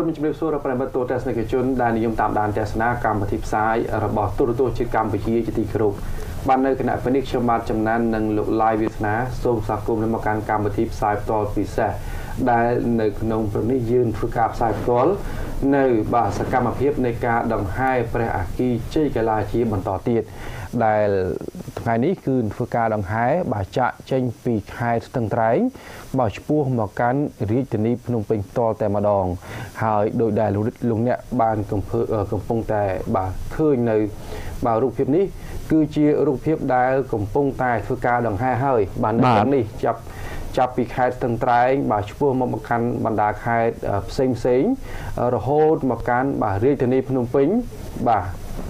มันจะเป็นส่วนเราเป็นประตูแต่สนิทชนได้นิยมตามด้านแต่สนากรรมปฏิบัติซ้ายระบอบตัวชื่อกรรมไปชี้จิตครุบ้านในขณะเป็นนิชมาจำนั้นหนึ่งหลุดลายวิสนาส่งสักกลุ่มในมาการกรรมปฏิบัติซ้ายตัวปีศาจได้ในขนมประนิยืนฝึกกับสายตัวในบาสกรรมเพียบในการดังให้ประอากีเจกลาชีบรรต่อตีดได้ไงนี้คือฝึกการดังให้บาจะเจงปีไฮตั้งไตรบาชปูมาการริจนีพนมเป็นตัวแต่มาดองหายโดยได้ลุงเนี่ยบานกำปงแต่บาเคยในบารูปเพียบนี้คือเชียรูปเพียบได้กำปงแต่ฝึกการดังให้เฮ้ยบานนั้นนี่จับปีไฮตั้งไตรบาชปูมาการบรรดาไฮเซ็งระโหดมาการบาริจนีพนมเป็นบา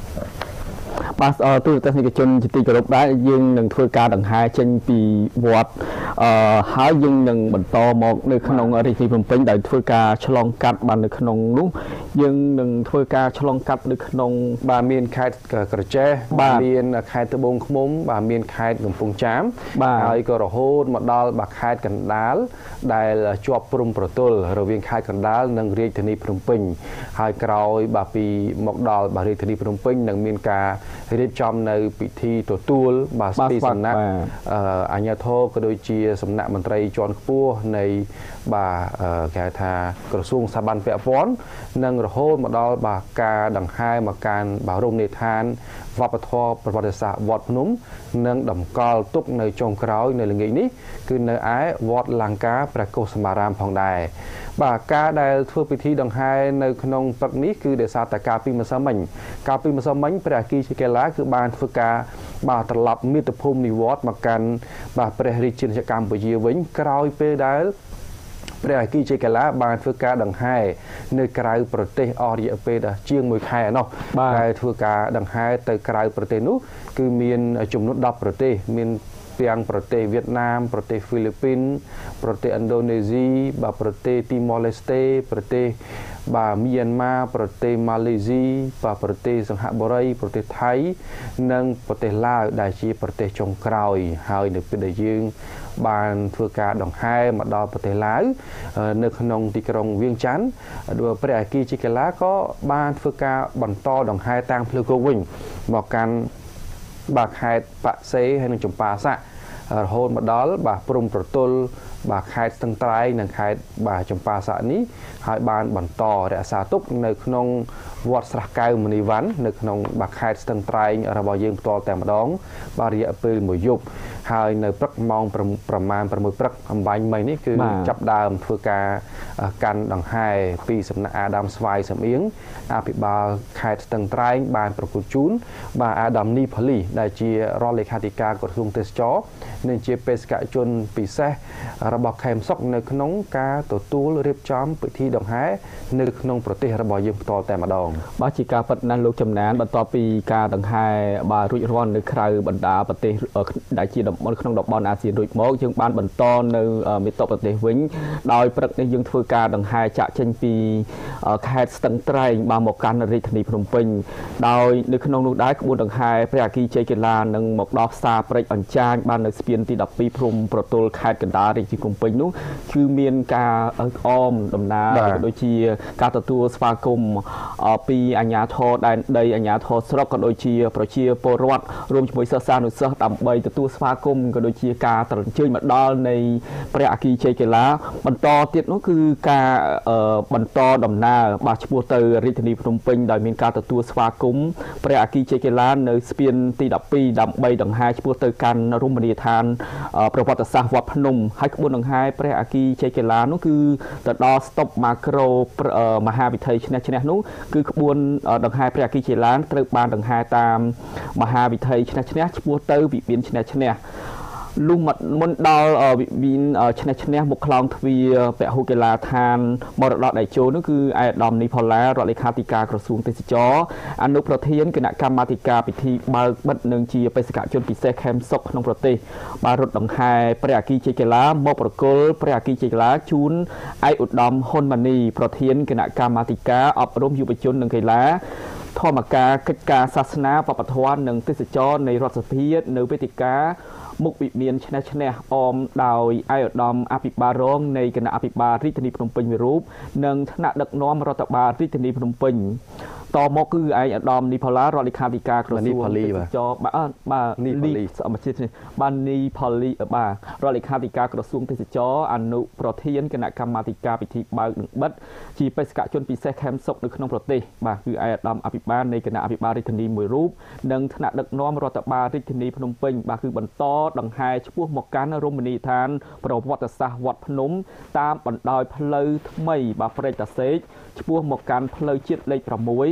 ตู้ตัดสินใจจิตกรบได้ยังหนึ่งធ្វើការដង្ហែចេញពីវត្តហើយយើងនឹងបន្តមកនៅក្នុងរាជធានីភ្នំពេញដោយធ្វើការឆ្លងកាត់បាននៅក្នុងនោះយើងនឹងធ្វើការឆ្លងកាត់នៅក្នុងបាទមានខេត្តក្រចេះបាទមានខេត្តត្បូងឃ្មុំបាទមានខេត្តកំពង់ចាមហើយក៏រហូតមកដល់បាទខេត្តកណ្ដាលដែលជាប់ព្រំប្រទល់រវាងខេត្តកណ្ដាលនិងរាជធានីភ្នំពេញហើយក្រោយបាទពីមកដល់បាទរាជធានីភ្នំពេញនឹងមានការរៀបចំនៅពិធីទទួលបាទទីសំណាក់អាជ្ញាធរក៏ដូចជាសំណាក់មន្ត្រីជាន់ខ្ពស់នៃបាទគេហៅថាក្រសួងស្ថាប័នពាក់ព័ន្ធនិងរហូតមកដល់បាទការដង្ហែមកការបាទរមណីយដ្ឋានវប្បធម៌ប្រវត្តិសាស្ត្រវត្តភ្នំនិងតម្កល់ទុកនៅចុងក្រោយនៅល្ងាចនេះគឺនៅឯវត្តលង្កាព្រះកុសមារាមផងដែរបាទការដែលធ្វើពិធីដង្ហែនៅក្នុងព្រឹកនេះគឺដោយសារតែការពីម្សិលមិញព្រះអគិជកេឡាគឺបានធ្វើការបាទត្រឡប់មាតុភូមិនិវត្តមកកាន់បាទព្រះរាជាណាចក្រកម្ពុជាវិញក្រោយពេលដែលព្រះអគិជកេឡាបានធ្វើការដង្ហែនៅក្រៅប្រទេសអស់រយៈពេលជាង1ខែនោះដែលធ្វើការដង្ហែទៅក្រៅប្រទេសនោះគឺមានចំនួន10ប្រទេសមានទាំងប្រទេសវៀតណាមប្រទេសហ្វីលីពីនប្រទេសឥណ្ឌូនេស៊ីបាទប្រទេសទីម៉ូឡេស្តេប្រទេសបាទមីយ៉ាន់ម៉ាប្រទេសម៉ាឡេស៊ីបាទប្រទេសសិង្ហបុរីប្រទេសថៃនិងប្រទេសឡាវដែលជាប្រទេសចុងក្រោយហើយនៅពេលដែលយើងបានធ្វើការដង្ហែមកដល់ប្រទេសឡាវនៅក្នុងទីក្រុងវៀងច័ន្ទព្រះអគិជកេឡាក៏បានធ្វើការបន្តដង្ហែតាមផ្លូវគោកវិញមកកាន់បាទខេត្តបក្សីហើយនិងចម្ប៉ាសាក់រហូតមកដល់បាទព្រំប្រទល់បាទខេត្តស្ទឹងត្រែងនិងខេត្តបាទចម្ប៉ាសាក់នេះហើយបានបន្តរក្សាទុកនៅក្នុងវត្តស្រះកែវមនីវ័ននៅក្នុងបាទខេត្តស្ទឹងត្រែងរបស់យើងផ្ទាល់តែម្ដងបាទរយៈពេល1យប់ហើយនៅព្រឹកម៉ោងប្រមាណ6ព្រឹកអំបញ្ញមិញនេះគឺចាប់ដើមធ្វើការកាន់ដង្ហែពីសំណាក់អាដាមស្វាយសំអៀងអភិបាលខេត្តស្ទឹងត្រែងបានប្រគល់ជូនបាទអាដាមនីផលីដែលជារដ្ឋលេខាធិការក្រសួងទេសចរនិងជាបេសកជនពិសេសរបស់ខេមសុកនៅក្នុងការទទួលរៀបចំពិធីដង្ហែនៅក្នុងប្រទេសរបស់យើងផ្ទាល់តែម្ដងបាទជាការពិតណាស់លោកចំណានបន្ទាប់ពីការដង្ហែបាទរួចរាល់នៅក្រៅបណ្ដាប្រទេសដែលជាតំបន់ក្នុងតំបន់អាស៊ានរួចមកយើងបានបន្តនៅមាតុប្រទេសវិញដោយព្រឹកនេះយើងធ្វើការដង្ហែចាក់ចេញពីខេត្តស្ទឹងត្រែងបានមកកាន់រាជធានីភ្នំពេញដោយនៅក្នុងនោះដែរក្បួនដង្ហែព្រះអគិជកេឡានឹងមកដល់ផ្សារព្រែកអញ្ចាញបាននៅស្ពានទី12ព្រំប្រទល់ខេត្តកណ្ដាលរាជធានីភ្នំពេញនោះគឺមានការអមដំណើរដូចជាការទទួលស្វាគមន៍ពីអាជ្ញាធរដែនដីអាជ្ញាធរស្រុកក៏ដូចជាប្រជាពលរដ្ឋរួមជាមួយសិស្សានុសិស្សដើម្បីទទួលស្វាគមន៍ក៏ដូចជាការត្រអញ្ជើញមកដល់នៃព្រះអគិជកេឡាបន្តទៀតនោះគឺការបន្តដំណើរបាទឆ្ពោះទៅរាជធានីភ្នំពេញដោយមានការទទួលស្វាគមន៍ព្រះអគិជកេឡានៅស្ពានទី12ដើម្បីដង្ហែឆ្ពោះទៅកាន់រមណីយដ្ឋានប្រវត្តិសាស្ត្រវត្តភ្នំហើយក្បួនដង្ហែព្រះអគិជកេឡានោះគឺទៅដល់ស្តុបម៉ាក្រូមហាវិថីឈ្នះនោះគឺក្បួនដង្ហែព្រះអគិជកេឡាត្រូវបានដង្ហែតាមមហាវិថីឈ្នះឆ្ពោះទៅវិមានឈ្នះលុះមុនដល់វិមានឈ្នះមុខខ្លោងទ្វារពហុកីឡាដ្ឋានមរតកដៃជោនោះគឺអាដាមនីផល្លារដ្ឋលេខាធិការក្រសួងទេសចរអនុប្រធានគណៈកម្មាធិការពិធីបើកបិទនិងជាបេសកជនពិសេសខេមសុកក្នុងប្រទេសបានរត់ដង្ហែព្រះអគិជកេឡាមកប្រគល់ព្រះអគិជកេឡាជូនឯកឧត្តមហ៊ុនម៉ាណីប្រធានគណៈកម្មាធិការអប់រំយុវជននិងកីឡាធម្មការកិច្ចការសាសនាវប្បធម៌និងទេសចរនៃរដ្ឋសភានៅវេទិកាមុខវិមានឆ្នេះអមដោយឯកឧត្តមអភិបាលរងនៃគណៈអភិបាលរាជធានីភ្នំពេញមួយរូបនិងថ្នាក់ដឹកនាំរដ្ឋបាលរាជធានីភ្នំពេញតមកគឺឯកឧត្តមនីផូឡារដ្ឋលេខាធិការក្រសួងទេសចរបាទនីផូលីសមជិតបាននីផូលីបាទរដ្ឋលេខាធិការក្រសួងទេសចរអនុប្រធានគណៈកម្មាធិការពិធីបើកនិងបិទជាបេសកជនពិសេសខេមសុកនៅក្នុងប្រទេសបាទគឺឯកឧត្តមអភិបាលនៃគណៈអភិបាលរាជធានីមួយរូបនិងថ្នាក់ដឹកនាំរដ្ឋបាលរាជធានីភ្នំពេញបាទគឺបន្តដង្ហែឆ្ពោះមកកាន់រមណីយដ្ឋានប្រវត្តិសាស្ត្រវត្តភ្នំតាមបណ្ដោយផ្លូវថ្មីបាទព្រែកតាសេកឆ្ពោះមកកាន់ផ្លូវជាតិលេខ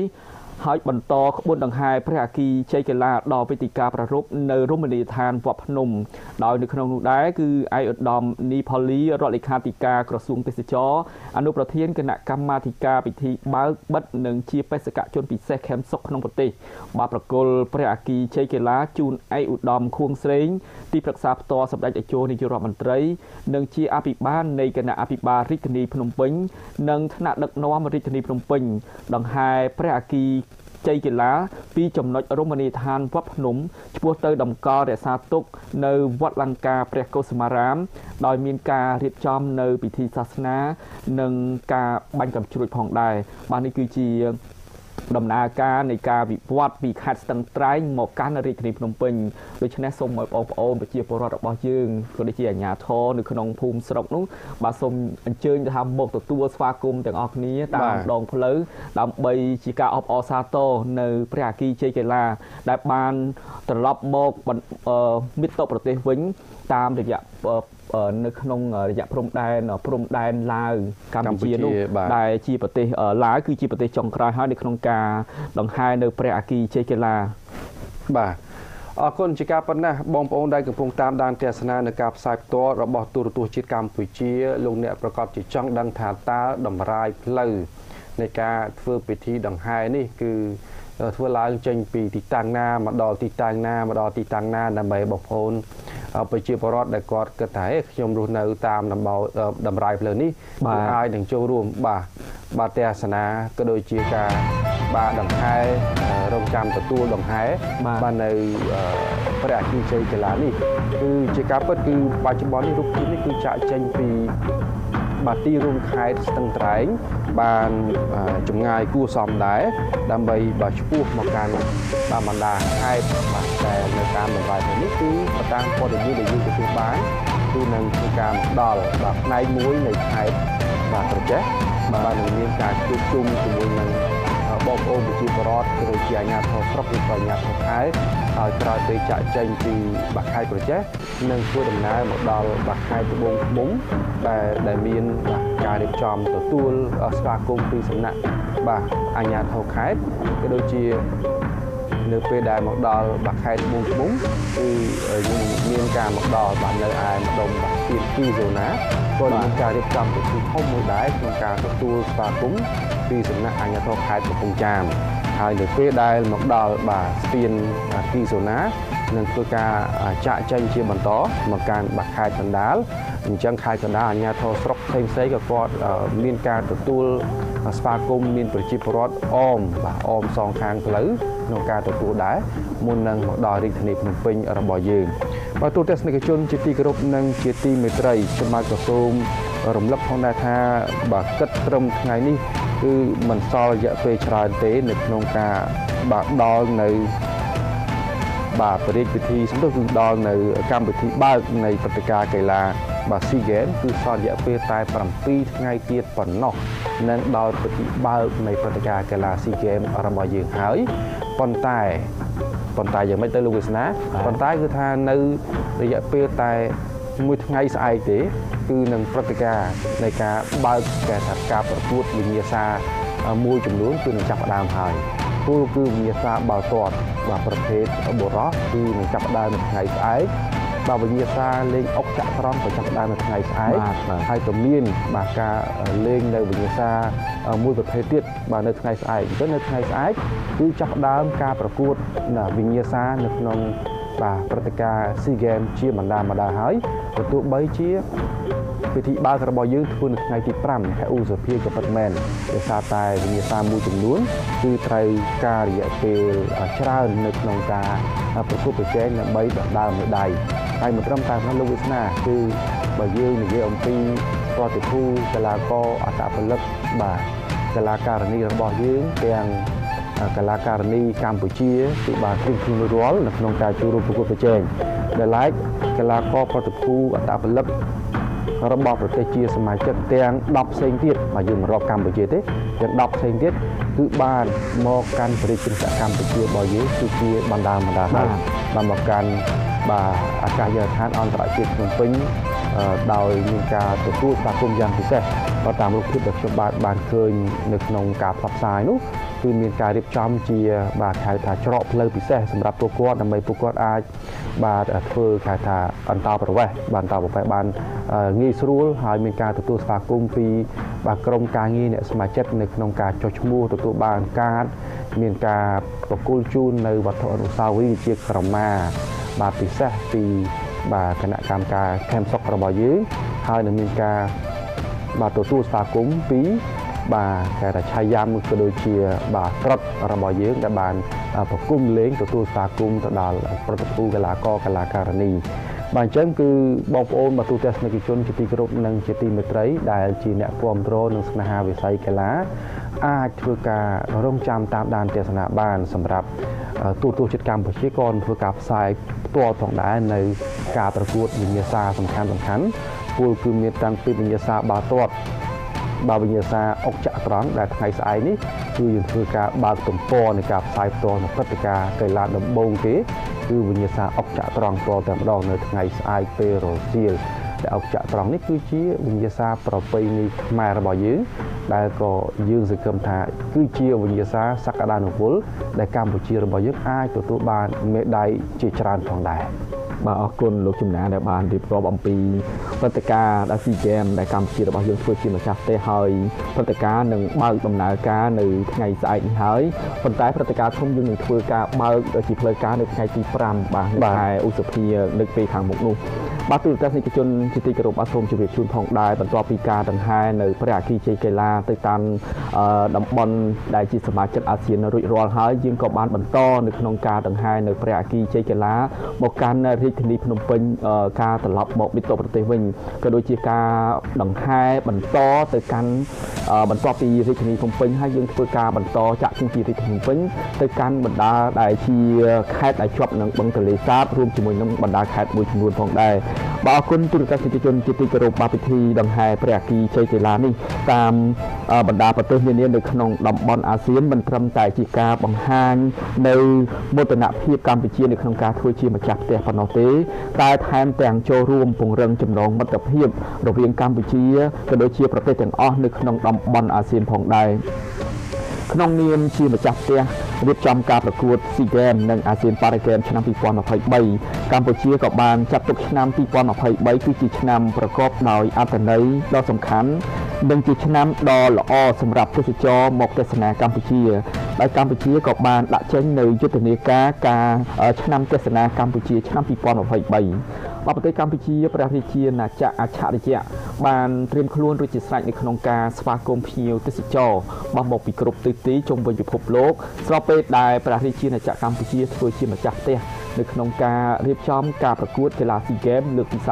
6ហើយបន្តក្បួនដង្ហែព្រះអគ្គីជ័យកីឡាដល់វេទិកាប្រារព្ធនៅរមណីយដ្ឋានវត្តភ្នំដោយនៅក្នុងនោះដែរគឺឯកឧត្តមនីផូលីរដ្ឋលេខាធិការក្រសួងទេសចរអនុប្រធានគណៈកម្មាធិការពិធីបើកបិទនិងជាបេសកជនពិសេសខេមសុកក្នុងប្រទេសបាទប្រគល់ព្រះអគ្គីជ័យកីឡាជូនឯកឧត្តមខួងស្រេងទីប្រឹក្សាផ្ទាល់សម្ដេចតេជោនាយករដ្ឋមន្ត្រីនិងជាអភិបាលនៃគណៈអភិបាលរាជធានីភ្នំពេញនិងថ្នាក់ដឹកនាំរាជធានីភ្នំពេញដង្ហែព្រះអគ្គីជ័យកីឡាពីចំណុចរមណីយដ្ឋានវត្តភ្នំឆ្ពោះទៅតម្កល់រក្សាទុកនៅវត្តលង្ការព្រះកុសុមារាមដោយមានការរៀបចំនៅពិធីសាសនានិងការបាញ់កាំជ្រួចផងដែរបាទនេះគឺជាដំណើរការនៃការវិវត្តពីខេត្តស្ទឹងត្រែងមកកាន់រាជធានីភ្នំពេញដូច្នេះសូមឲ្យបងប្អូនប្រជាពលរដ្ឋរបស់យើងក៏ដូចជាអាជ្ញាធរនៅក្នុងភូមិស្រុកនោះបាទសូមអញ្ជើញទៅថាមកទទួលស្វាគមន៍ទាំងអស់គ្នាតាមដងផ្លូវដើម្បីជាការអបអរសាទរនៅព្រះអគ្គីជ័យកីឡាដែលបានត្រឡប់មកមិត្តប្រទេសវិញតាមរយៈនៅក្នុងរយៈព្រំដែនឡាវកម្ពុជានោះដែលជាប្រទេសឡាវគឺជាប្រទេសចុងក្រោយហើយនៅក្នុងការដង្ហែនៅព្រះអគ្គីជ័យកីឡាបាទអរគុណជាការប៉ុណ្ណាបងប្អូនដែលកំពុងតាមដានទស្សនានៅការផ្សាយផ្ទាល់របស់ទូរទស្សន៍ជាតិកម្ពុជាលោកអ្នកប្រកាសជាចង់ដឹងថាតើតម្រាយផ្លូវនៃការធ្វើពិធីដង្ហែនេះគឺធ្វើឡើងចេញពីទីតាំងណាមកដល់ទីតាំងណាមកដល់ទីតាំងណាដើម្បីបងប្អូនប្រជាពលរដ្ឋដែលគាត់គិតថាខ្ញុំរស់នៅតាមតម្រាយផ្លូវនេះអាចនឹងចូលរួមបាទទស្សនាក៏ដូចជាការបាទដង្ហែរងចាំទទួលដង្ហែបាទនៅព្រះអគ្គីជ័យកីឡានេះគឺជាការពិតគឺបច្ចុប្បន្ននេះរូបភាពនេះគឺចាក់ចេញពីបាទទីរួមខេត្តស្ទឹងត្រែងបានចម្ងាយគួរសមដែរដើម្បីបាទឆ្ពោះមកកាន់បណ្ដាខេត្តបាទតែនៅតាមតម្លៃនេះគឺតាមព័ត៌មានដែលយើងទទួលបានគឺនឹងធ្វើការមកដល់បាទផ្នែកមួយនៃខេត្តបាទប្រជេះបាទនឹងមានការជួបជុំជាមួយនឹងបងប្អូនប្រជាពលរដ្ឋក៏ដូចជាអាជ្ញាធរស្រុកឬក៏អាជ្ញាធរខេត្តហើយក្រោយពេលចាក់ចេញពីបាទខេត្តប្រជេះនឹងធ្វើដំណើរមកដល់បាទខេត្តត្បូងឃ្មុំដែលមានបាទការរៀបចំទទួលស្វាគមន៍ពីសំណាក់បាទអាជ្ញាធរខេត្តក៏ដូចជានៅពេលដែលមកដល់បាទខេត្តត្បូងឃ្មុំគឺមានការមកដល់បាទនៅឯម្ដុំបាទពីហ្សូណាក៏មានការរៀបចំពិធីធំមួយដែរក្នុងការទទួលស្វាគមន៍ពីសំណាក់អាជ្ញាធរខេត្តកំពង់ចាមហើយនៅពេលដែលមកដល់បាទស្ពានគីហ្សូណានឹងធ្វើការចាក់ចេញជាបន្តមកកាន់បាទខេត្តកណ្ដាលអញ្ចឹងខេត្តកណ្ដាលអាជ្ញាធរស្រុកផ្សេងៗក៏គាត់មានការទទួលស្វាគមន៍មានប្រជាពលរដ្ឋអមសងខាងផ្លូវក្នុងការទទួលដែរមុននឹងមកដល់រាជធានីភ្នំពេញរបស់យើងបាទទូទស្សនិកជនជាទីគោរពនិងជាទីមេត្រីខ្ញុំបាទក៏សូមរំលឹកផងដែរថាបាទគិតត្រឹមថ្ងៃនេះគឺមិនសល់រយៈពេលច្រើនទេនៅក្នុងការបាទដល់នៅបាទបរិយាពិធីសំដៅគឺដល់នៅកម្មវិធីបើកនៃព្រឹត្តិការណ៍កីឡាបាទ SEA Games គឺសល់រយៈពេលតែ7ថ្ងៃទៀតប៉ុណ្ណោះនឹងដល់ពិធីបើកនៃព្រឹត្តិការណ៍កីឡា SEA Games របស់យើងហើយប៉ុន្តែយ៉ាងម៉េចទៅលោកវាសនាប៉ុន្តែគឺថានៅរយៈពេលតែមួយថ្ងៃស្អែកទេគឺនឹងព្រឹត្តិការណ៍នៃការបើកការប្រកួតវិញ្ញាសាមួយចំនួនគឺនឹងចាប់ផ្ដើមហើយគឺវិញ្ញាសាបាល់ទាត់បាទប្រភេទបុរសគឺនឹងចាប់ផ្ដើមនៅថ្ងៃស្អែកបាទវិញ្ញាសាលេងអុកចត្រង្គក៏ចាប់ផ្ដើមនៅថ្ងៃស្អែកហើយក៏មានបាទការលេងនៅវិញ្ញាសាមួយប្រភេទទៀតបាទនៅថ្ងៃស្អែកអញ្ចឹងនៅថ្ងៃស្អែកគឺចាប់ផ្ដើមការប្រកួតវិញ្ញាសានៅក្នុងបាទព្រឹត្តិការណ៍ SEA Games ជាបណ្ដាហើយក៏ទោះបីជាពិធីបើករបស់យើងធ្វើនៅថ្ងៃទី5ខែឧសភាក៏ពិតមែនដោយសារតែវិញ្ញាសាមួយចំនួនគឺត្រូវការរយៈពេលច្រើននៅក្នុងការប្រកួតប្រជែងដើម្បីដណ្ដើមមេដាយហើយមិនត្រឹមតែក្នុងលោកវាសនាគឺបើយើងនិយាយអំពីប្រតិភូកីឡាករអត្តពលិកបាទកីឡាការិនីរបស់យើងទាំងកីឡាការិនីកម្ពុជាគឺបានត្រៀមខ្លួនរាល់នៅក្នុងការចូលរួមប្រកួតប្រជែងដែលឡែកកីឡាករប្រតិភូអត្តពលិករបស់ប្រទេសជាសមាជិកទាំង10ផ្សេងទៀតមកយើងមិនរាប់កម្ពុជាទេទាំង10ផ្សេងទៀតគឺបានមកកាន់ប្រទេសកម្ពុជារបស់យើងគឺជាបណ្ដាបានមកកាន់បាទអាកាសយានដ្ឋានអន្តរជាតិភ្នំពេញដោយមានការទទួលស្វាគមន៍យ៉ាងពិសេសបើតាមរូបភាពដែលខ្ញុំបានឃើញនៅក្នុងការផ្សព្វផ្សាយនោះគឺមានការរៀបចំជាបាទហៅថាច្រកផ្លូវពិសេសសម្រាប់ពួកគាត់ដើម្បីពួកគាត់អាចបាទធ្វើហៅថាអន្តរប្រវេសន៍បានងាយស្រួលហើយមានការទទួលស្វាគមន៍ពីបាទក្រុមការងារអ្នកសមាជិកនៅក្នុងការចុះឈ្មោះទទួលបានកាតមានការប្រគល់ជូននៅវត្ថុអនុស្សាវរីយ៍ជាក្រមាបាទពិសេសពីបាទគណៈកម្មការខេមសុខរបស់យើងហើយនឹងមានការបាទទទួលស្វាគមន៍ពីបាទគេថាឆាយាមក៏ដូចជាបាទត្រុតរបស់យើងដែលបានប្រគំលេងទទួលស្វាគមន៍ទៅដល់ប្រតិភូកីឡាករកីឡាការិនីបាទអញ្ចឹងគឺបងប្អូនបាទទូទស្សនិកជនជាទីគោរពនិងជាទីមេត្រីដែលជាអ្នកគ្រប់គ្រងនិងស្នេហាវិស័យកីឡាអាចធ្វើការរងចាំតាមដានទស្សនាបានសម្រាប់ទូទស្សន៍ជាតិកម្ពុជាក៏ធ្វើការផ្សាយផ្ទាល់ផងដែរនៅការប្រកួតវិញ្ញាសាសំខាន់ពលគឺមានតាំងពីវិញ្ញាសាបាល់ទាត់បាទវិញ្ញាសាអុកចត្រង្គដែលថ្ងៃស្អែកនេះគឺយើងធ្វើការបើកទំព័រនៃការផ្សាយផ្ទាល់នៅព្រឹត្តិការណ៍កីឡាដំបូងគេគឺវិញ្ញាសាអុកចត្រង្គផ្ទាល់តែម្ដងនៅថ្ងៃស្អែកពេលរសៀលដែលអុកចត្រង្គនេះគឺជាវិញ្ញាសាប្រពៃណីខ្មែររបស់យើងដែលក៏យើងសង្ឃឹមថាគឺជាវិញ្ញាសាសក្តានុពលដែលកម្ពុជារបស់យើងអាចទទួលបានមេដាយជាច្រើនផងដែរបាទអរគុណលោកជំនាញដែលបានរៀបរាប់អំពីព្រឹត្តិការណ៍ដែលស៊ីហ្គេមដែលកម្ពុជារបស់យើងធ្វើជាម្ចាស់ផ្ទះហើយព្រឹត្តិការណ៍នឹងបើកដំណើរការនៅថ្ងៃស្អែកនេះហើយប៉ុន្តែព្រឹត្តិការណ៍ធំយើងនឹងធ្វើការបើកជាផ្លូវការនៅថ្ងៃទី5បាទនៅខែឧសភានៅពេលខាងមុខនោះបាទទូរទស្សនិកជនជាទីគោរពសូមជម្រាបជូនផងដែរបន្ទាប់ពីការដង្ហែនៅព្រះអគ្គជ័យកីឡាទៅតាមតំបន់ដែលជាសមាជិកអាស៊ានរួចរាល់ហើយយើងក៏បានបន្តនៅក្នុងការដង្ហែនៅព្រះអគ្គជ័យកីឡាមកកាន់រាជធានីភ្នំពេញការត្រឡប់មកមាតុប្រទេសវិញក៏ដូចជាការដង្ហែបន្តទៅកាន់បន្ទាប់ពីរាជធានីភ្នំពេញហើយយើងធ្វើការបន្តចាក់ចេញពីរាជធានីភ្នំពេញទៅកាន់បណ្ដាដែលជាខេត្តដែលជាប់នឹងបឹងទន្លេសាបរួមជាមួយនឹងបណ្ដាខេត្តមួយចំនួនផងដែរបាទអរគុណទូរទស្សនិកជនជាទីគោរពបាទពិធីដង្ហែព្រះអគ្គជ័យកីឡានេះតាមបណ្ដាប្រទេសនានានៅក្នុងតំបន់អាស៊ានមិនត្រឹមតែជាការបង្ហាញនៅមោទនភាពកម្ពុជានៅក្នុងការធ្វើជាម្ចាស់ផ្ទះប៉ុណ្ណោះទេតែថែមទាំងចូលរួមពង្រឹងចំណងមិត្តភាពរវាងកម្ពុជាក៏ដូចជាប្រទេសទាំងអស់នៅក្នុងតំបន់អាស៊ានផងដែរក្នុងនាមជាម្ចាស់ផ្ទះរៀបចំការប្រកួត SEA Games និង ASEAN Para Games ឆ្នាំ2023កម្ពុជាក៏បានចាត់ទុកឆ្នាំ2023គឺជាឆ្នាំប្រកបដោយអត្ថន័យដ៏សំខាន់និងជាឆ្នាំដ៏ល្អសម្រាប់ទេសចរមកទស្សនាកម្ពុជាដោយកម្ពុជាក៏បានដាក់ចេញនូវយុទ្ធនាការឆ្នាំទស្សនាកម្ពុជាឆ្នាំ2023ប្រទេសកម្ពុជាព្រះរាជាណាចក្រអច្ឆរិយៈបានត្រៀមខ្លួនរួចជាស្រេចនៅក្នុងការស្វាគមន៍ភ្ញៀវទេសចរបោះមកពីគ្រប់ទិសទីជុំវិញពិភពលោកស្របពេលដែលព្រះរាជាណាចក្រកម្ពុជាធ្វើជាម្ចាស់ផ្ទះនៅក្នុងការរៀបចំការប្រកួតកីឡា SEA Games លើកទី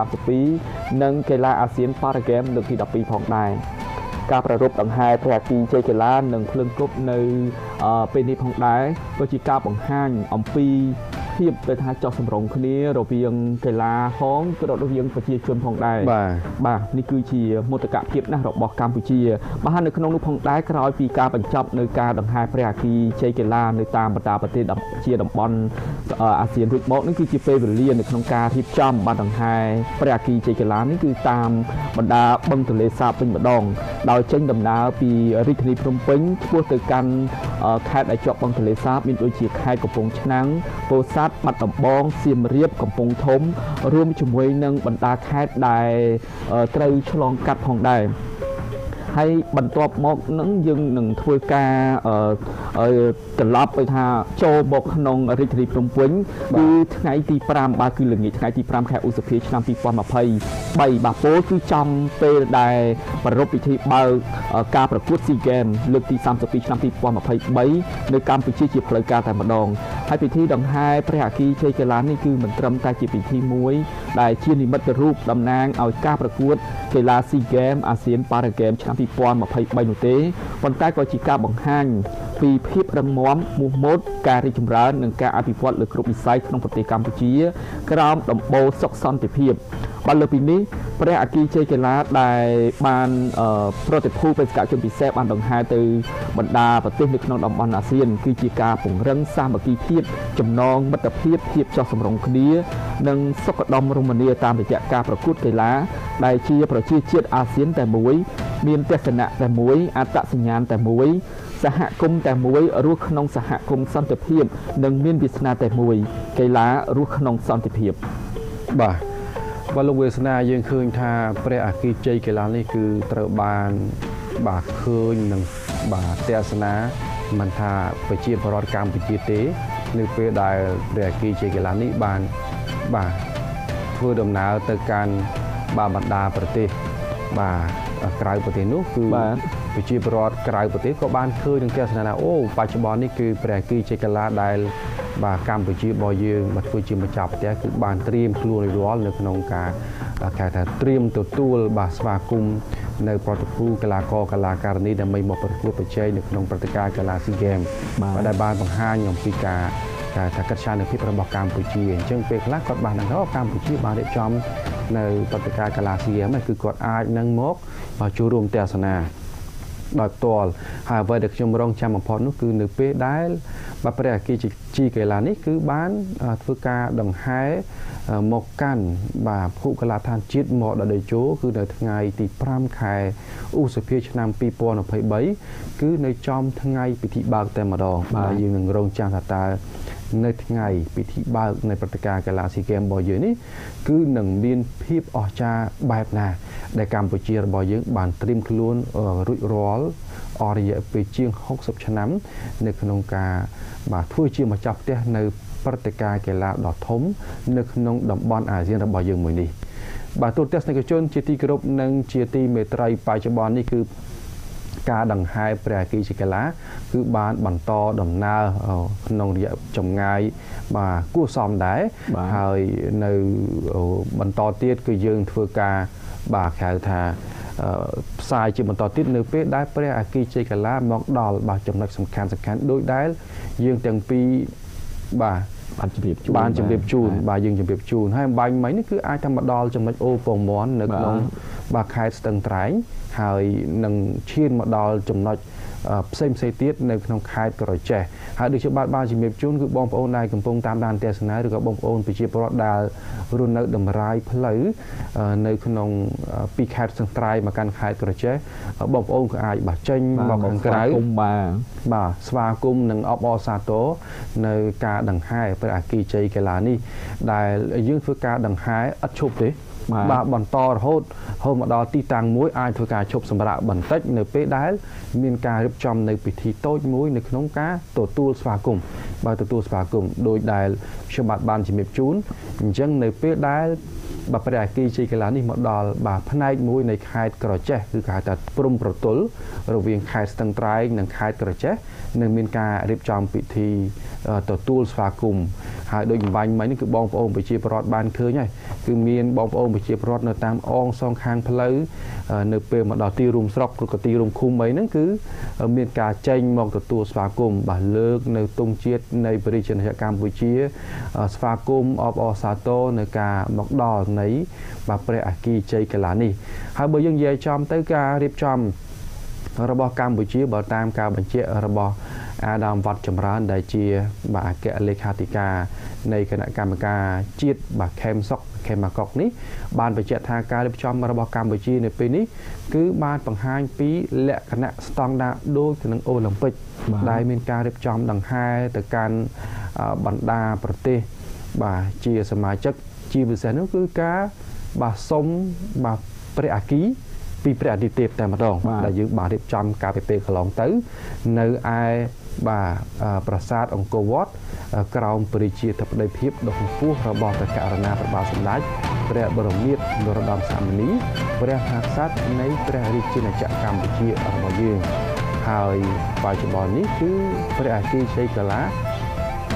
32និងកីឡា ASEAN Para Games លើកទី12ផងដែរការប្រារព្ធដង្ហែព្រះអគ្គជ័យកីឡានិងភ្លើងគប់នៅពេលនេះផងដែរក៏ជាការបង្ហាញអំពីភាពទៅថាចោះសម្រុងគ្នារវាងកីឡាផងក៏រវាងប្រជាជនផងដែរបាទនេះគឺជាមោទកភាពណាស់របស់កម្ពុជាបាទនៅក្នុងនោះផងដែរក្រោយពីការបញ្ចប់នៅការដង្ហែព្រះអគ្គជ័យកីឡានៅតាមបណ្ដាប្រទេសជាតំបន់អាស៊ានរួចមកនេះគឺជាពេលវេលានៅក្នុងការរៀបចំបានដង្ហែព្រះអគ្គជ័យកីឡានេះគឺតាមបណ្ដាបឹងទន្លេសាបវិញម្ដងដោយចេញដំណើរពីរាជធានីភ្នំពេញឆ្ពោះទៅកាន់ខេត្តដែលជាប់បឹងទន្លេសាបមានដូចជាខេត្តកំពង់ឆ្នាំងពោធិ៍សាត់បាត់ដំបងសៀមរាបកំពង់ធំរួមជាមួយនឹងបណ្ដាខេត្តដែលត្រូវឆ្លងកាត់ផងដែរហើយបន្ទាប់មកនឹងយើងនឹងធ្វើការត្រឡប់ទៅថាចូលមកក្នុងរាជធានីភ្នំពេញគឺថ្ងៃទី5បាទគឺល្ងាចថ្ងៃទី5ខែឧសភាឆ្នាំ2023បាទពោលគឺចំពេលដែលប្រារព្ធពិធីបើកការប្រកួត SEA Games លើកទី32ឆ្នាំ2023នៅកម្ពុជាជាផ្លូវការតែម្ដងហើយពិធីដង្ហែព្រះអគ្គីជ័យកីឡានេះគឺមិនត្រឹមតែជាពិធីមួយដែលជានិមិត្តរូបតំណាងឲ្យការប្រកួតកីឡាស៊ីហ្គេមអាស៊ានប៉ារ៉ាហ្គេមឆ្នាំ2023នោះទេប៉ុន្តែក៏ជាការបង្ហាញពីភាពរឹងមាំមោះមុតការរីកចម្រើននិងការអភិវឌ្ឍលើគ្រប់វិស័យក្នុងប្រទេសកម្ពុជាក្រោមដំបូលសុខសន្តិភាពបាទលើពីនេះព្រះអគ្គីជ័យកីឡាដែលបានប្រតិភូបេសកជនពិសេសបានដង្ហែទៅបណ្ដាប្រទេសនៅក្នុងតំបន់អាស៊ានគឺជាការពង្រឹងសាមគ្គីភាពចំណងមិត្តភាពភាពចុះសម្រុងគ្នានិងសុខដុមរមនាតាមរយៈការប្រកួតកីឡាដែលជាប្រជាជាតិអាស៊ានតែមួយមានទស្សនៈតែមួយអត្តសញ្ញាណតែមួយសហគមន៍តែមួយរស់ក្នុងសហគមន៍សន្តិភាពនិងមានវាសនាតែមួយកីឡារស់ក្នុងសន្តិភាពបាទលោកវាសនាយើងឃើញថាព្រះអគ្គីជ័យកីឡានេះគឺត្រូវបានឃើញនឹងទស្សនាមិនថាប្រជាពលរដ្ឋកម្ពុជាទេនៅពេលដែលព្រះអគ្គីជ័យកីឡានេះបានធ្វើដំណើរទៅកាន់បណ្ដាប្រទេសក្រៅប្រទេសនោះគឺប្រជាពលរដ្ឋក្រៅប្រទេសក៏បានឃើញនឹងទស្សនាអូបច្ចុប្បន្ននេះគឺព្រះអគ្គីជ័យកីឡាដែលកម្ពុជារបស់យើងមកធ្វើជាម្ចាស់ផ្ទះគឺបានត្រៀមខ្លួនរាល់នៅក្នុងការគេថាត្រៀមទទួលស្វាគមន៍នៅប្រតិភូកីឡាករកីឡាការិនីដើម្បីមកប្រកួតប្រជែងនៅក្នុងព្រឹត្តិការណ៍កីឡាស៊ីហ្គេមដែលបានបង្ហាញអំពីការថាកិច្ចការនៅភាពរបស់កម្ពុជាអញ្ចឹងពេលខ្លះគាត់បានដឹងថាកម្ពុជាបានរៀបចំនៅព្រឹត្តិការណ៍កីឡាស៊ីហ្គេមគឺគាត់អាចនឹងមកចូលរួមទស្សនាដោយផ្ទាល់ហើយអ្វីដែលខ្ញុំរងចាំបំផុតនោះគឺនៅពេលដែលព្រះអគ្គីជ័យកីឡានេះគឺបានធ្វើការដង្ហែមកកាន់ភូកីឡាដ្ឋានជាតិមកដល់ដេជោគឺនៅថ្ងៃទី5ខែឧសភាឆ្នាំ2023គឺនៅចំថ្ងៃពិធីបើកតែម្ដងយើងនឹងរងចាំថាតើនៅថ្ងៃពិធីបើកនៃព្រឹត្តិការណ៍កីឡាស៊ីហ្គេមរបស់យើងនេះគឺនឹងមានភាពអស្ចារ្យបែបណាដែលកម្ពុជារបស់យើងបានត្រៀមខ្លួនរួចរាល់អស់រយៈពេលជាង60ឆ្នាំនៅក្នុងការធ្វើជាម្ចាស់ផ្ទះនៅព្រឹត្តិការណ៍កីឡាដ៏ធំនៅក្នុងតំបន់អាស៊ានរបស់យើងមួយនេះទូតទស្សនិកជនជាទីគោរពនិងជាទីមេត្រីបច្ចុប្បន្ននេះគឺការដង្ហែព្រះអគ្គីជ័យកីឡាគឺបានបន្តដំណើរក្នុងរយៈចម្ងាយគួរសមដែរហើយនៅបន្តទៀតគឺយើងធ្វើការហៅថាផ្សាយជាបន្តទៀតនៅពេលដែលព្រះអគ្គីជ័យកីឡាមកដល់ចំណុចសំខាន់ដូចដែលយើងទាំងពីរបានជម្រាបជូនយើងជម្រាបជូនហើយអំបញ្ញមិញនេះគឺអាចថាមកដល់ចំណុចអូពងមន់នៅក្នុងខេត្តស្ទឹងត្រែងហើយនឹងឈានមកដល់ចំណុចផ្សេងទៀតនៅក្នុងខេត្តក្រចេះហើយដូចជាបានជំរាបជូនគឺបងប្អូនដែលកំពុងតាមដានទស្សនាឬក៏បងប្អូនប្រជាពលរដ្ឋដែលរស់នៅដំរាយផ្លូវនៅក្នុងពីខេត្តស្ទឹងត្រែងមកកាន់ខេត្តក្រចេះបងប្អូនក៏អាចចេញមកខាងក្រៅស្វាគមន៍និងអបអរសាទរនៅការដង្ហែព្រះអគ្គីជ័យកីឡានេះដែលយើងធ្វើការដង្ហែឥតឈប់ទេបន្តរហូតមកដល់ទីតាំងមួយអាចធ្វើការឈប់សម្រាកបន្តិចនៅពេលដែលមានការរៀបចំនៅពិធីតូចមួយនៅក្នុងការទទួលស្វាគមន៍ទទួលស្វាគមន៍ដោយដែលខ្ញុំបានជំរាបជូនអញ្ចឹងនៅពេលដែលព្រះអគ្គីជ័យកីឡានេះមកដល់ផ្នែកមួយនៃខេត្តក្រចេះគឺគេហៅថាព្រំប្រទល់រវាងខេត្តស្ទឹងត្រែងនិងខេត្តក្រចេះនឹងមានការរៀបចំពិធីទទួលស្វាគមន៍ហើយដូចអំបញ្ញមិញនេះគឺបងប្អូនប្រជាពលរដ្ឋបានឃើញហើយគឺមានបងប្អូនប្រជាពលរដ្ឋនៅតាមអងសងខាងផ្លូវនៅពេលមកដល់ទីរួមស្រុកឬក៏ទីរួមឃុំអីហ្នឹងគឺមានការចេញមកទទួលស្វាគមន៍លើកនៅទង់ជាតិនៃប្រជាជនកម្ពុជាស្វាគមន៍អបអរសាទរនៅការមកដល់នៃព្រះអគ្គីជ័យកីឡានេះហើយបើយើងនិយាយចំទៅការរៀបចំរបស់កម្ពុជាបើតាមការបញ្ជាក់របស់អាដាមវ៉ាត់ចម្រើនដែលជាអគ្គលេខាធិការនៃគណៈកម្មការជាតិខេមសុកខេមម៉ាកុកនេះបានបញ្ជាក់ថាការរៀបចំរបស់កម្ពុជានៅពេលនេះគឺបានបង្ហាញពីលក្ខណៈស្តង់ដារដូចទៅនឹងអូឡ িম্প ិកដែលមានការរៀបចំដង្ហែទៅកាន់បណ្ដាប្រទេសជាសមាជិកជាពិសេសនោះគឺការសុំព្រះអគ្គីពីព្រះអាទិទេពតែម្ដងដែលយើងបានរៀបចំការពីពេលកន្លងទៅនៅឯប្រាសាទអង្គរវត្តក្រោមព្រះរាជាធិបតីភាពដ៏ខ្ពស់របស់ព្រះករុណាព្រះបាទសម្ដេចព្រះបរមនាថនរោត្តមសីហមុនីព្រះមហាក្សត្រនៃព្រះរាជាណាចក្រកម្ពុជារបស់យើងហើយបច្ចុប្បន្ននេះគឺព្រះអគ្គីជ័យកីឡា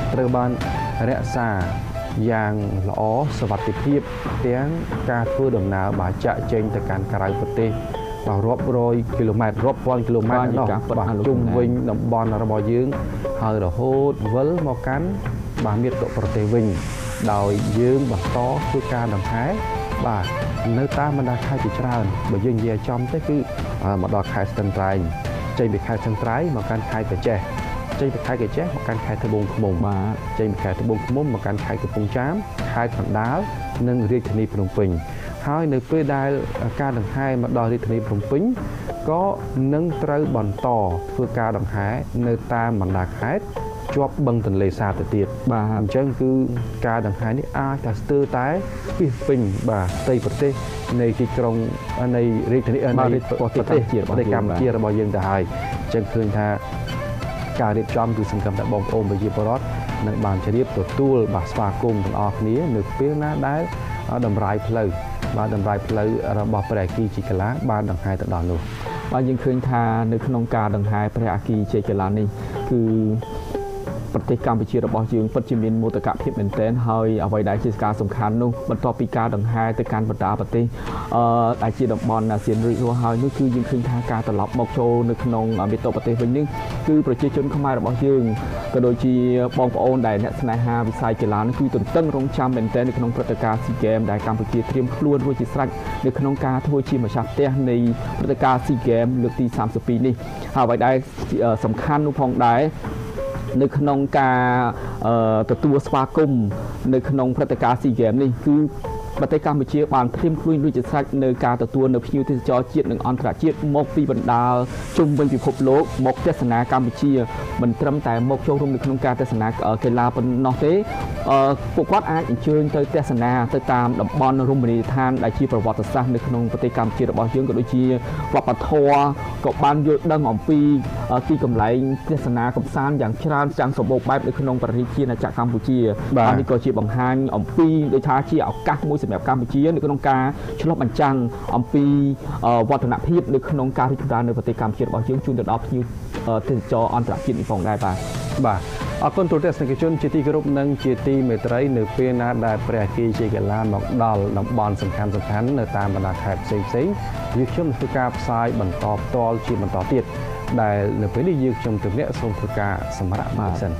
ត្រូវបានរក្សាយ៉ាងល្អសុវត្ថិភាពទាំងការធ្វើដំណើរបាទចាក់ចេញទៅកាន់ក្រៅប្រទេសបាទរាប់រយគីឡូម៉ែត្ររាប់ពាន់គីឡូម៉ែត្រនោះបាទជុំវិញតំបន់របស់យើងហើយរហូតវិលមកកាន់បាទមាតុប្រទេសវិញដោយយើងបន្តធ្វើការដង្ហែបាទនៅតាមបណ្ដាខេត្តជាច្រើនបើយើងនិយាយចំទៅគឺមកដល់ខេត្តស្ទឹងត្រែងចេញពីខេត្តស្ទឹងត្រែងមកកាន់ខេត្តកាចេះចេញពីខេត្តកាចេះមកកាន់ខេត្តត្បូងឃ្មុំបាទចេញពីខេត្តត្បូងឃ្មុំមកកាន់ខេត្តកំពង់ចាមខេត្តកណ្ដាលនិងរាជធានីភ្នំពេញហើយនៅពេលដែលការដង្ហែមកដល់រាជធានីភ្នំពេញក៏នឹងត្រូវបន្តធ្វើការដង្ហែនៅតាមបណ្ដាខេត្តជាប់បឹងទន្លេសាបទៅទៀតបាទអញ្ចឹងគឺការដង្ហែនេះអាចថាស្ទើរតែពីពេញបាទផ្ទៃប្រទេសនៃទីក្រុងនៃរាជធានីនៃប្រទេសជាតិកម្ពុជារបស់យើងទៅហើយអញ្ចឹងឃើញថាការរៀបចំគឺសង្ឃឹមថាបងប្អូនប្រជាពលរដ្ឋនឹងបានជ្រាបទទួលបាទស្វាគមន៍ទាំងអស់គ្នានៅពេលណាដែលតម្រាយផ្លូវបាទតម្រាយផ្លូវរបស់ព្រះអគ្គីជ័យកលាបានដង្ហែទៅដល់នោះបាទយើងឃើញថានៅក្នុងការដង្ហែព្រះអគ្គីជ័យកលានេះគឺប្រទេសកម្ពុជារបស់យើងពិតជាមានមោទកភាពមែនទែនហើយអ្វីដែលជាការសំខាន់នោះបន្ទាប់ពីការដង្ហែទៅកាន់បណ្ដាប្រទេសដែលជាតំបន់អាស៊ានរួចរាល់ហើយនោះគឺយើងឃើញថាការត្រឡប់មកចូលនៅក្នុងមាតុប្រទេសវិញនេះគឺប្រជាជនខ្មែររបស់យើងក៏ដូចជាបងប្អូនដែលអ្នកស្នេហាវិស័យកីឡានេះគឺទន្ទឹងរង់ចាំមែនទែននៅក្នុងព្រឹត្តិការណ៍ SEA Games ដែលកម្ពុជាត្រៀមខ្លួនរួចជាស្រេចនៅក្នុងការធ្វើជាម្ចាស់ផ្ទះនៃព្រឹត្តិការណ៍ SEA Games លើកទី32នេះហើយអ្វីដែលសំខាន់នោះផងដែរនៅក្នុងការទទួលស្វាគមន៍នៅក្នុងព្រឹត្តិការណ៍ SEA Games នេះគឺប្រទេសកម្ពុជាបានត្រៀមខ្លួនរួចជាស្រេចនៅការទទួលនៅភ្ញៀវទេសចរជាតិនិងអន្តរជាតិមកពីបណ្ដាជុំវិញពិភពលោកមកទស្សនាកម្ពុជាមិនត្រឹមតែមកចូលរួមនៅក្នុងការទស្សនាកីឡាប៉ុណ្ណោះទេពួកគាត់អាចអញ្ជើញទៅទស្សនាទៅតាមតំបន់រមណីយដ្ឋានដែលជាប្រវត្តិសាស្ត្រនៅក្នុងប្រទេសកម្ពុជារបស់យើងក៏ដូចជាវប្បធម៌ក៏បានយល់ដឹងអំពីទីកន្លែងទស្សនាកម្សាន្តយ៉ាងច្រើនយ៉ាងសម្បូរបែបនៅក្នុងប្រទេសជាតិកម្ពុជាហើយនេះក៏ជាបង្ហាញអំពីដូចថាជាឱកាសមួយសម្រាប់កម្ពុជានៅក្នុងការឆ្លុះបញ្ចាំងអំពីវឌ្ឍនភាពនៅក្នុងការរីកចម្រើននៅប្រទេសកម្ពុជារបស់យើងជូនទៅដល់ភ្ញៀវទេសចរអន្តរជាតិនេះផងដែរបាទអរគុណទូរទស្សនិកជនជាទីគោរពនិងជាទីមេត្រីនៅពេលណាដែលព្រះអគ្គីជ័យកលាមកដល់តំបន់សំខាន់នៅតាមបណ្ដាខេត្តផ្សេងយើងខ្ញុំធ្វើការផ្សាយបន្តផ្ទាល់ជាបន្តទៀតដែលនៅពេលនេះយើងខ្ញុំទាំងអ្នកសូមធ្វើការសម្រាប់បាទសិន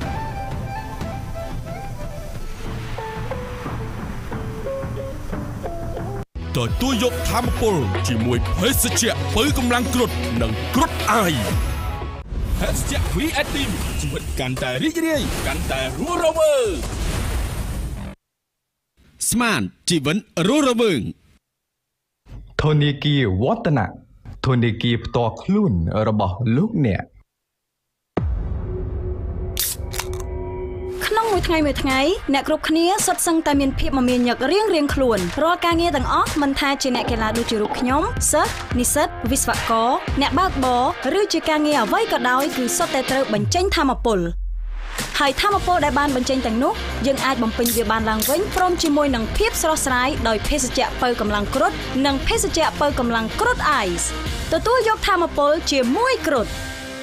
ទទួលយកធម្មពលជាមួយភេសជ្ជៈពៅកម្លាំងគ្រុឌនិងគ្រុឌអាយភេសជ្ជៈ VIP ជីវិតកាន់តែរីករាយកាន់តែរស់រវើកស្មានជីវិតរស់រវើកធនាគារវឌ្ឍនៈធនាគារផ្ទាល់ខ្លួនរបស់លោកអ្នកក្នុងមួយថ្ងៃអ្នកគ្រប់គ្នាសុទ្ធសឹងតែមានភាពមមាញឹករៀងខ្លួនរាល់ការងារទាំងអស់មិនថាជាអ្នកកីឡាដូចជារូបខ្ញុំសិស្សនិស្សិតវិស្វករអ្នកបើកបរឬជាការងារអ្វីក៏ដោយគឺសុទ្ធតែត្រូវបញ្ចេញថាមពលហើយថាមពលដែលបានបញ្ចេញទាំងនោះយើងអាចបំពេញវាបានឡើងវិញព្រមជាមួយនឹងភាពស្រស់ស្រាយដោយភេសជ្ជៈពៅកម្លាំងគ្រុឌនិងភេសជ្ជៈពៅកម្លាំងគ្រុឌអាយส์ទទួលយកថាមពលជាមួយគ្រុឌ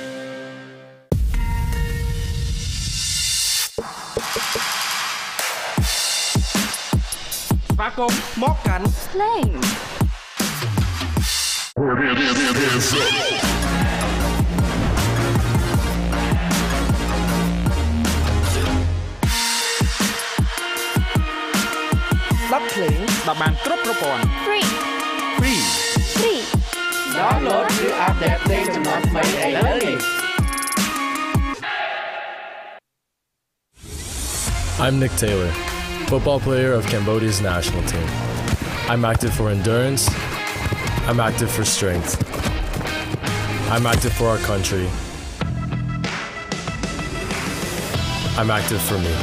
ស្វាគមន៍មកកាន់លេងស្ដាប់ភ្លេងដល់បានគ្រប់ប្រព័ន្ធ Free Download ឬ Update ភ្លេងចំនួនថ្មីឥឡូវនេះ I'm Nick Taylor, football player of Cambodia's national team. I'm active for endurance. I'm active for strength. I'm active for our country. I'm active for me.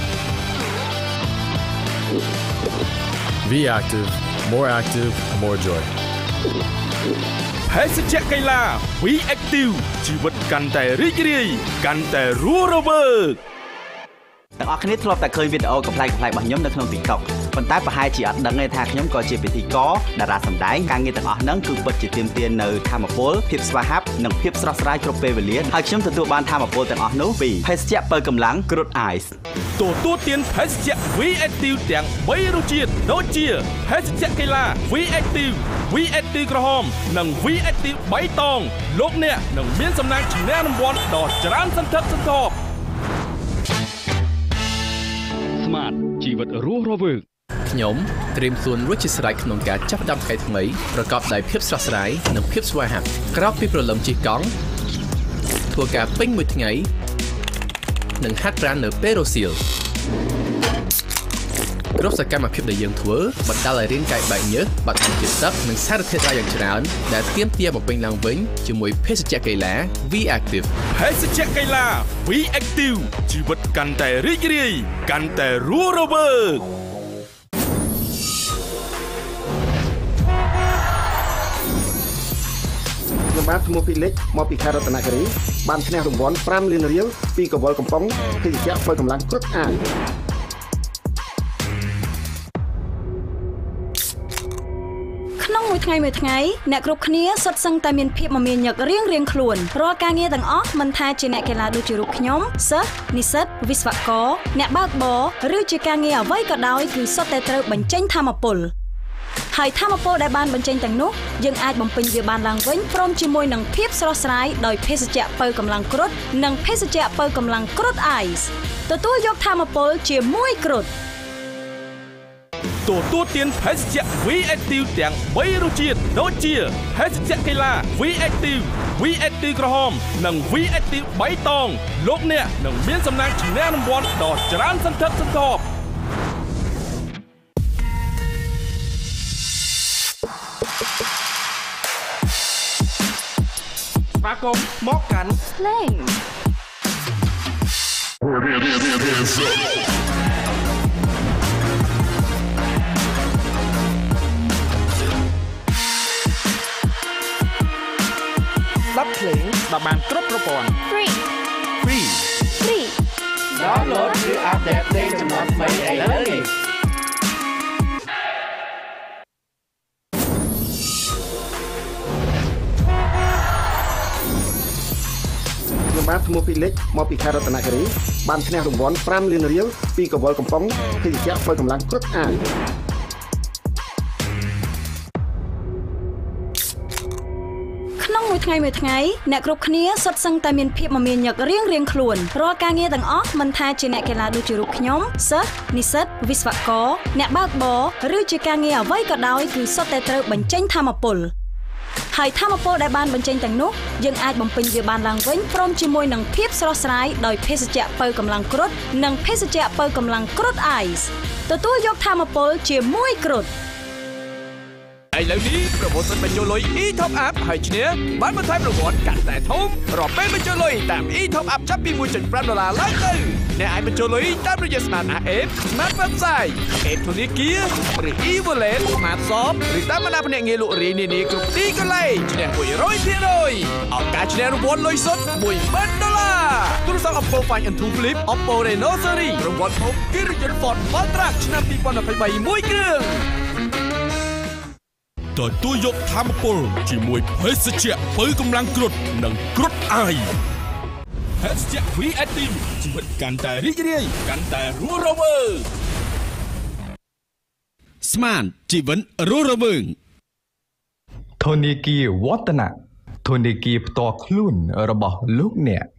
Be active, more joy. ភេសជ្ជៈកីឡា Be Active ជីវិតកាន់តែរីករាយកាន់តែរស់រវើកអ្នកនរគ្នាធ្លាប់តែឃើញវីដេអូកំប្លែងៗរបស់ខ្ញុំនៅក្នុង TikTok ប៉ុន្តែប្រហែលជាអត់ដឹងទេថាខ្ញុំក៏ជាពិធីករតារាសម្ដែងការងារទាំងអស់ហ្នឹងគឺពិតជាទាមទារនៅធម៌ពលភាពស្វាហាប់និងភាពស្រស់ស្រាយគ្រប់ពេលវេលាហើយខ្ញុំទទួលបានធម៌ពលទាំងអស់នោះពីភេសជ្ជៈបើកម្លាំងគ្រុត Ice ទទួលទានភេសជ្ជៈ V Active ទាំង3រសជាតិដូចជាភេសជ្ជៈកីឡា V Active V Active ក្រហមនិង V Active បៃតងលោកអ្នកនឹងមានសំណាងឈ្នះរង្វាន់ដ៏ច្រើនសន្ធឹកសន្ធាប់ Smart ជីវិតរស់រវើកខ្ញុំត្រៀមខ្លួនរួចជាស្រេចក្នុងការចាប់ផ្ដើមថ្ងៃថ្មីប្រកបដោយភាពស្រស់ស្រាយនិងភាពស្វាហាប់ក្រោកពីព្រលឹមជិះកង់ធ្វើការពេញមួយថ្ងៃនិងហាត់ប្រាណនៅពេលរសៀលគ្រប់សកម្មភាពដែលយើងធ្វើបណ្ដាលឲ្យរាងកាយបែកញើសបាត់បង់ជាតិទឹកនិងសារធាតុរ៉ែយ៉ាងច្រើនដែលទាមទារបំពេញឡើងវិញជាមួយភេសជ្ជៈកីឡា V Active ភេសជ្ជៈកីឡា V Active ជីវិតកាន់តែរីករាយកាន់តែរស់រវើកខ្ញុំបាទឈ្មោះពីលិចមកពីខេត្តរតនគិរីបានឈ្នះរង្វាន់5លានរៀលពីកវលកំប៉ុងភេសជ្ជៈបើកម្លាំងគ្រុតអាយក្នុងមួយថ្ងៃអ្នកគ្រប់គ្នាសុទ្ធសឹងតែមានភាពមមាញឹករៀងខ្លួនរាល់ការងារទាំងអស់មិនថាជាអ្នកកីឡាដូចជារូបខ្ញុំសិស្សនិស្សិតវិស្វករអ្នកបើកបរឬជាការងារអ្វីក៏ដោយគឺសុទ្ធតែត្រូវបញ្ចេញថាមពលហើយថាមពលដែលបានបញ្ចេញទាំងនោះយើងអាចបំពេញវាបានឡើងវិញព្រមជាមួយនឹងភាពស្រស់ស្រាយដោយភេសជ្ជៈបើកម្លាំងគ្រុតនិងភេសជ្ជៈបើកម្លាំងគ្រុត Ice ទទួលយកថាមពលជាមួយគ្រុតទទួលទានភេសជ្ជៈ V Active ទាំង3រសជាតិដូចជាភេសជ្ជៈកីឡា V Active V Active ក្រហមនិង V Active បៃតងលោកអ្នកនឹងមានសំណាងឈ្នះរង្វាន់ដ៏ច្រើនសន្ធឹកសន្ធាប់ស្វាគមន៍មកកាន់លេងស្ដាប់ភ្លេងដែលបានគ្រប់ប្រព័ន្ធ Free Download ឬ Update ភ្លេងចំនួនថ្មីឥឡូវនេះខ្ញុំបាទឈ្មោះពីលិចមកពីខេត្តរតនគិរីបានឈ្នះរង្វាន់5លានរៀលពីកវលកំប៉ុងភេសជ្ជៈបើកម្លាំងគ្រុតអាយក្នុងមួយថ្ងៃអ្នកគ្រប់គ្នាសុទ្ធសឹងតែមានភាពមមាញឹករៀងខ្លួនរាល់ការងារទាំងអស់មិនថាជាអ្នកកីឡាដូចជារូបខ្ញុំសិស្សនិស្សិតវិស្វករអ្នកបើកបរឬជាការងារអ្វីក៏ដោយគឺសុទ្ធតែត្រូវបញ្ចេញថាមពលហើយថាមពលដែលបានបញ្ចេញទាំងនោះយើងអាចបំពេញវាបានឡើងវិញព្រមជាមួយនឹងភាពស្រស់ស្រាយដោយភេសជ្ជៈបើកម្លាំងគ្រុតនិងភេសជ្ជៈបើកម្លាំងគ្រុត Ice ទទួលយកថាមពលជាមួយគ្រុតឥឡូវនេះប្រមូលទុនបញ្ចូលលុយ e-top up ហើយឈ្នះបានបន្ថែមរង្វាន់កាន់តែធំរាល់ពេលបញ្ចូលលុយតាម e-top up ចាប់ពី$1.5ឡើងទៅអ្នកអាចបញ្ចូលលុយតាមរយៈ Smart App Smart Website App ធនាគារឬ e-wallet Smart Shop ឬតាមបណ្ដាភ្នាក់ងារលក់រាយនានាគ្រប់ទីកន្លែងឈ្នះ 100% ឱកាសឈ្នះរង្វាន់លុយសុទ្ធ$10,000ទូរស័ព្ទ Oppo Find N2 Flip Oppo Reno Series រង្វាន់ធំគឺរថយន្ត Ford Valtra ឆ្នាំ2023មួយគ្រឿងទទួលយកធម៌ពលជាមួយភេសជ្ជៈបើកម្លាំងគ្រុតនិងគ្រុត Ice ភេសជ្ជៈ V Active ជីវិតកាន់តែរីករាយកាន់តែរស់រវើកស្មានជីវិតរស់រវើកធនាគារវឌ្ឍនៈធនាគារផ្ទាល់ខ្លួនរបស់លោកអ្នក